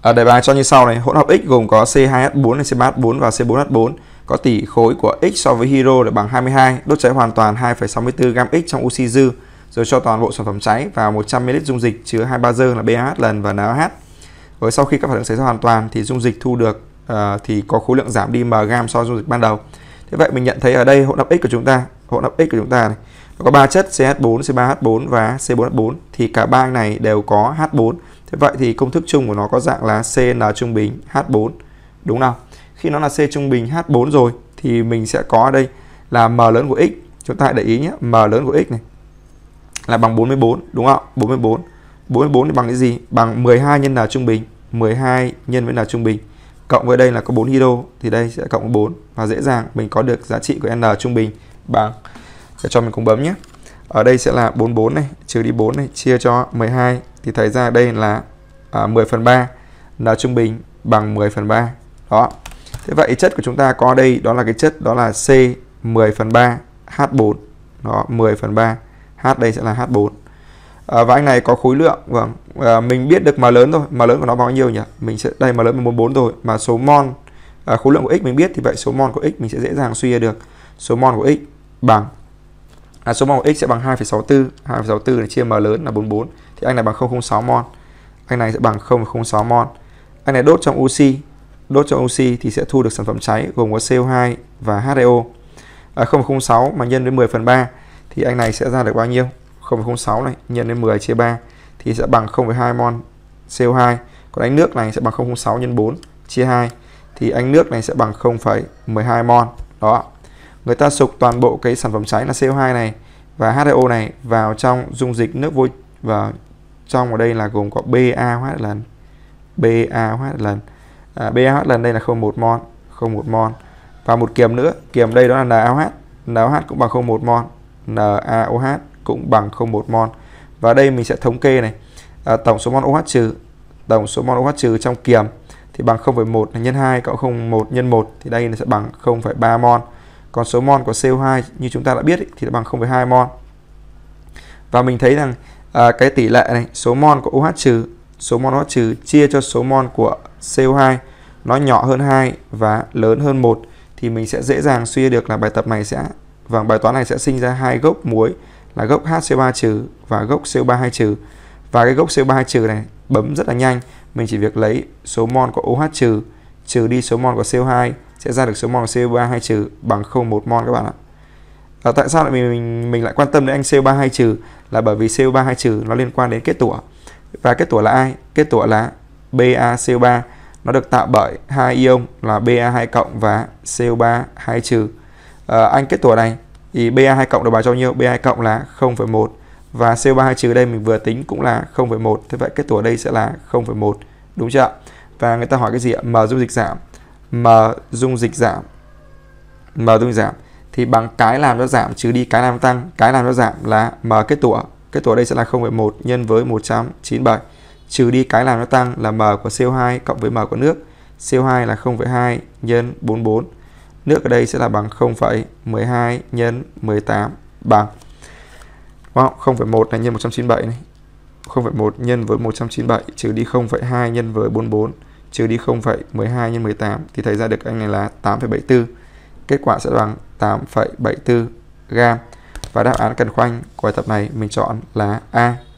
Đề bài cho như sau này, hỗn hợp X gồm có C2H4 này, C3H4 và C4H4 có tỷ khối của X so với hydro là bằng 22, đốt cháy hoàn toàn 2,64 gam X trong oxy dư, rồi cho toàn bộ sản phẩm cháy vào 100 ml dung dịch chứa 23 giơ là BaH lần và NaOH. Rồi sau khi các phản ứng xảy ra hoàn toàn thì dung dịch thu được thì có khối lượng giảm đi m gam so với dung dịch ban đầu. Thế vậy mình nhận thấy ở đây hỗn hợp X của chúng ta, này có 3 chất CH4, C3H4 và C4H4 thì cả ba này đều có H4. Thế vậy thì công thức chung của nó có dạng là CN trung bình H4, đúng không? Khi nó là C trung bình H4 rồi thì mình sẽ có ở đây là M lớn của X. Chúng ta hãy để ý nhé, M lớn của X này là bằng 44, đúng không? 44. 44 thì bằng cái gì? Bằng 12 nhân N trung bình, 12 nhân với N trung bình. Cộng với đây là có 4 hydro thì đây sẽ cộng với 4 và dễ dàng mình có được giá trị của N trung bình bằng, để cho mình cùng bấm nhé. Ở đây sẽ là 44 này, trừ đi 4 này, chia cho 12 thì thấy ra đây là 10/3, N trung bình bằng 10/3. Đó. Thế vậy chất của chúng ta có đây đó là cái chất đó là C 10/3 H4. Đó, 10/3. H đây sẽ là H4. Và anh này có khối lượng, vâng, mình biết được M lớn thôi, M lớn của nó bao nhiêu nhỉ? Mình sẽ đây M lớn là 44 rồi, mà số mol khối lượng của X mình biết thì vậy số mol của X mình sẽ dễ dàng suy ra được. Số mol của X bằng số mol của X sẽ bằng 2,64, 2,64 để chia M lớn là 44 thì anh này bằng 0,06 mol. Anh này sẽ bằng 0,06 mol. Anh này đốt trong oxy thì sẽ thu được sản phẩm cháy gồm có CO2 và H2O. 0,06 mà nhân với 10/3 thì anh này sẽ ra được bao nhiêu? 0,06 này nhân với 10 chia 3 thì sẽ bằng 0,2 mol CO2. Còn anh nước này sẽ bằng 0,06 nhân 4 chia 2 thì anh nước này sẽ bằng 0,12 mol. Đó. Người ta sục toàn bộ cái sản phẩm cháy là CO2 này và H2O này vào trong dung dịch nước vôi, và trong ở đây là gồm có BaOH lần. BaOH lần. BaOH lần đây là 0,1 mol, 0,1 mol. Và một kiềm nữa, kiềm đây đó là NaOH. NaOH cũng bằng 0,1 mol. NaOH cũng bằng 0,1 mol. Và đây mình sẽ thống kê này. Tổng số mol OH trừ, tổng số mol OH trừ trong kiềm thì bằng 0,1 nhân 2 cộng 0,1 nhân 1 thì đây sẽ bằng 0,3 mol. Còn số mol của CO2 như chúng ta đã biết thì bằng 0,2 mol. Và mình thấy rằng cái tỷ lệ này, số mol của OH trừ, số mol OH trừ chia cho số mol của CO2 nó nhỏ hơn 2 và lớn hơn 1 thì mình sẽ dễ dàng suy được là bài tập này sẽ, bài toán này sẽ sinh ra hai gốc muối là gốc HCO3 trừ và gốc CO32 trừ. Và cái gốc CO32 trừ này bấm rất là nhanh, mình chỉ việc lấy số mol của OH trừ trừ đi số mol của CO2 sẽ ra được số mol của CO32 trừ bằng 0,1 mol các bạn ạ. Tại sao lại mình lại quan tâm đến anh CO32 trừ là bởi vì CO32 trừ nó liên quan đến kết tủa. Và kết tủa là ai? Kết tủa là BaCO3, nó được tạo bởi hai ion là Ba2 cộng và CO3 2 trừ. Anh kết tủa này thì Ba2 cộng được bằng bao nhiêu? Ba2 cộng là 0,1 và CO3 2 trừ đây mình vừa tính cũng là 0,1. Thế vậy kết tủa đây sẽ là 0,1, đúng chưa? Và người ta hỏi cái gì ạ? M dung dịch giảm. M dung dịch giảm. M dung dịch giảm thì bằng cái làm nó giảm trừ đi cái làm nó tăng. Cái làm nó giảm là M kết tủa. Kết tủa đây sẽ là 0,1 nhân với 197 trừ đi cái làm nó tăng là M của CO2 cộng với M của nước. CO2 là 0,2 nhân 44. Nước ở đây sẽ là bằng 0,12 nhân 18 bằng 0,1 này nhân 197 này. 0,1 nhân với 197 trừ đi 0,2 nhân với 44 trừ đi 0,12 nhân 18 thì thấy ra được anh này là 8,74. Kết quả sẽ bằng 8,74 gam. Và đáp án cần khoanh của bài tập này mình chọn là A.